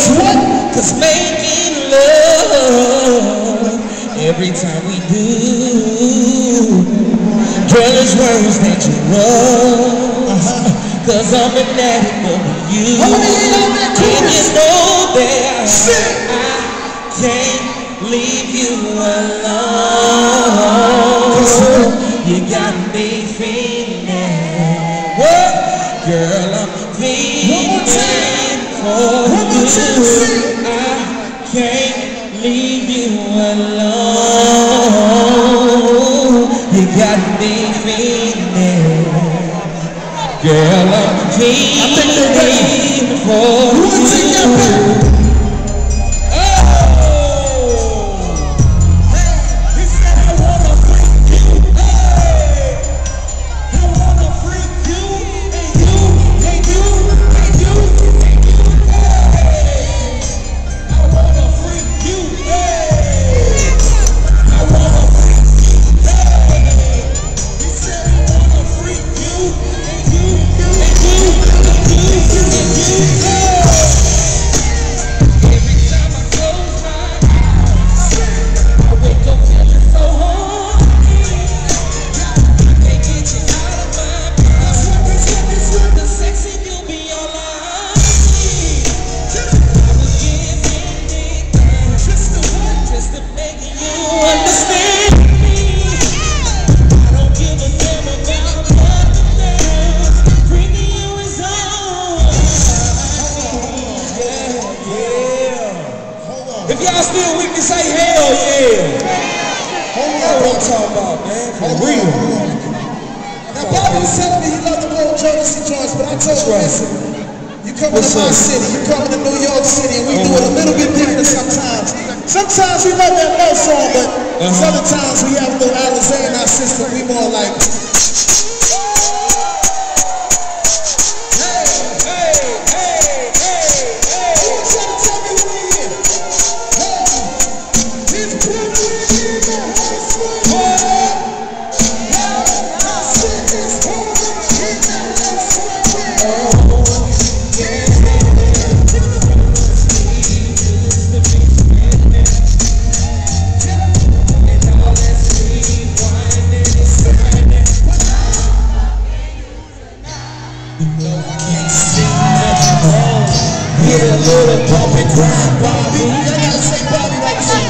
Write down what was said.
what? Cause making love every time we do, girl, it's worse than you love. Cause I'm an addict of you. And you know that I can't leave you alone. You got me feeling, girl, I'm feeling for you. I can't leave you alone. You got me feeling, girl, I'm feeling for you. If y'all still with me, say hell yeah. That's what I'm talking about, man. For real. Now, Bobby was telling me he loved the old Jodeci joints, but I told him, listen, you coming to my city, you coming to New York City, and we do it a little bit different sometimes. Sometimes we love that love song, but other times we have a little Alizé in our system. We more like... Get a little bump and grind, Bobby. I gotta say Bobby like that.